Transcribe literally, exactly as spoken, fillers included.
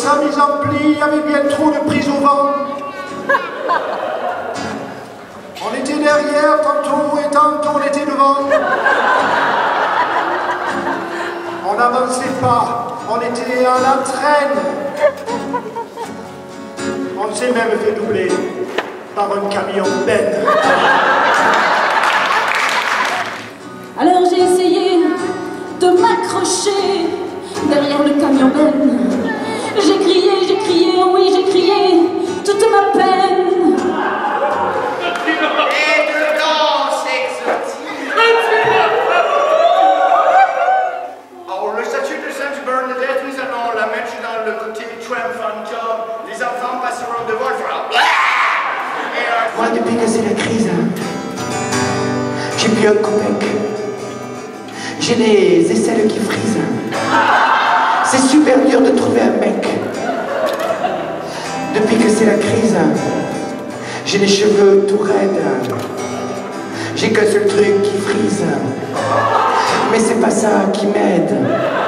sa mise en pli avait bien trop de prise au vent. On était derrière tantôt et tantôt on était devant. On n'avançait pas, on était à la traîne. On s'est même fait doubler par un camion benne. Alors j'ai essayé de m'accrocher derrière le camion benne. J'ai crié, j'ai crié, oh oui j'ai crié toute ma peine. Et de danse exotique. Alors le statut de Sainte Bernadette, nous allons la mettre dans le côté triumphant. Les enfants passeront devant le front. Moi, depuis que c'est la crise, hein, j'ai plus un copec. J'ai les aisselles qui frisent. C'est super dur de trouver un mec. Depuis que c'est la crise, j'ai les cheveux tout raides. J'ai qu'un seul truc qui frise. Mais c'est pas ça qui m'aide.